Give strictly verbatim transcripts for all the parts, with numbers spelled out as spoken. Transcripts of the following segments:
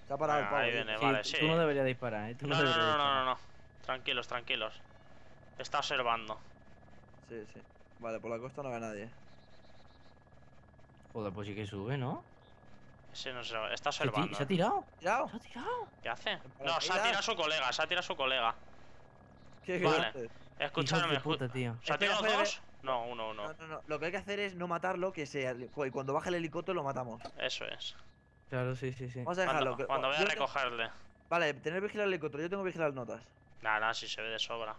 Se ha parado el Venga, pavo, ahí tío. viene, Sí, vale, tú, sí. tú no deberías disparar, ¿eh? Tú no No, no, deberías no, no, no, disparar. no. Tranquilos, tranquilos. Está observando. Sí, sí. Vale, por la costa no ve nadie. Joder, pues sí que sube, ¿no? Ese no se está ¿Se, ti- observando, ¿Se ha eh. tirado? tirado? ¿Se ha tirado? ¿Qué hace? ¿En No, se ha paracaídas? tirado su colega, se ha tirado su colega. ¿Qué, qué Vale. haces? Hijos Escuchadme, de escu- puta, tío. ¿se ha Espera, tirado espera, dos? espera. Lo- No, uno, uno. No, no, no. Lo que hay que hacer es no matarlo, que se... y cuando baje el helicóptero lo matamos. Eso es. Claro, sí, sí, sí. Vamos a dejarlo. Cuando, que- cuando voy a yo te- recogerle. Vale, tener vigilado el helicóptero. Yo tengo vigilado las notas. Nada, nada, si se ve de sobra.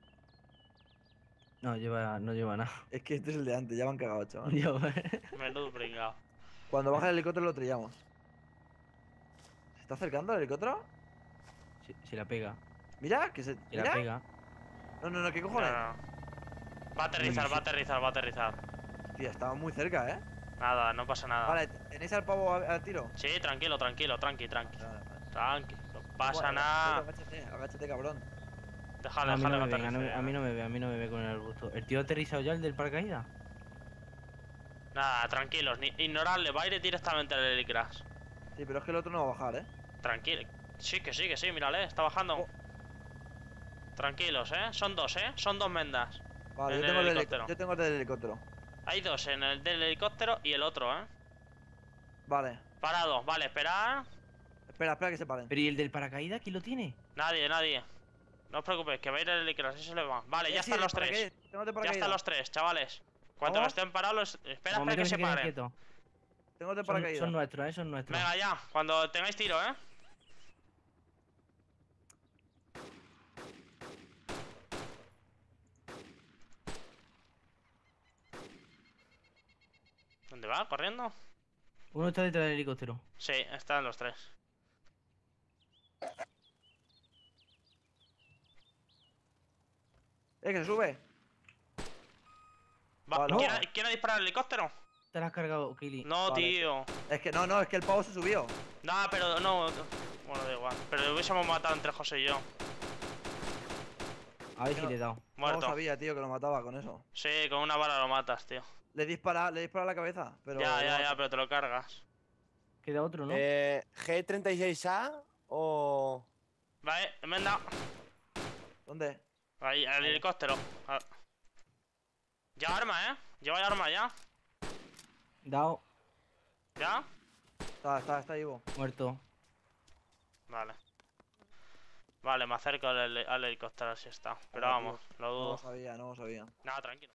No lleva, no lleva nada. Es que este es el de antes, ya me han cagado, chaval. Lleva- Menudo pringao. Cuando baje el helicóptero lo trillamos. ¿Se está acercando el helicóptero? Se, se la pega. Mira, que se... Se la Mira. pega. No, no, no, ¿qué No, cojones? no, no. Va a aterrizar, Uy, va a sí. aterrizar, va a aterrizar. Hostia, estaba muy cerca, ¿eh? Nada, no pasa nada. Vale, ¿tenéis al pavo a- al tiro? Sí, tranquilo, tranquilo, tranqui, tranqui. Vale, vale. Tranqui, no pasa Bueno, nada. Agáchate, agáchate, cabrón. Déjale, a mí no déjale me que ven, a, no- aterrice. a mí no me ve, a mí no me ve con el arbusto. ¿El tío ha aterrizado ya, el del paracaídas? Nada, tranquilos, ni- ignoradle, va a ir directamente al helicrash. Sí, pero es que el otro no va a bajar, ¿eh? Tranquilo. Sí, que sí, que sí, mírale, está bajando. Oh. Tranquilos, eh. Son dos, eh. Son dos mendas. Vale, En yo tengo el el, helic- helicóptero. yo tengo el del helicóptero. Hay dos, en el del helicóptero y el otro, eh. Vale. Parado, vale, esperar. Espera, espera que se paren. Pero ¿y el del paracaídas quién lo tiene? Nadie, nadie. No os preocupéis, que va a ir el helicrash, así se le va. Vale, ya Eh, sí, están de los tres. paracaídas, tengo de Ya paracaídas. están los tres, chavales. Cuando ¿Vamos? estén parados, los... espera, Un momento espera que se se queden paren. quietos. Tengo de Son, paracaídas. son nuestros, eh, son nuestros. Venga, ya, cuando tengáis tiro, eh. ¿Dónde va? ¿Corriendo? Uno está detrás del helicóptero. Sí, están los tres. Eh, que se sube. Va, Vale. ¿quién, No. ha, quién ha disparado el helicóptero? Te la has cargado, Kili. No, Vale. tío. Es que no, no, es que el pavo se subió. Nah, pero no. Bueno, da igual. Pero lo hubiésemos matado entre José y yo. A ver si No. le he dado. No Muerto. sabía, tío, que lo mataba con eso. Sí, con una bala lo matas, tío. Le dispara, le dispara a la cabeza, pero... ya, ya, no. ya, pero te lo cargas. Queda otro, ¿no? Eh, G treinta y seis A o... Vale, me han dado. ¿Dónde? Ahí, al helicóptero. Ah. Lleva arma, eh. Lleva arma ya. Dado. ¿Ya? Está, está, está vivo. Muerto. Vale. Vale, me acerco al, heli- al helicóptero si está. Pero Hola, vamos, tío. lo No lo dudo. sabía, no lo sabía. Nada, tranquilo.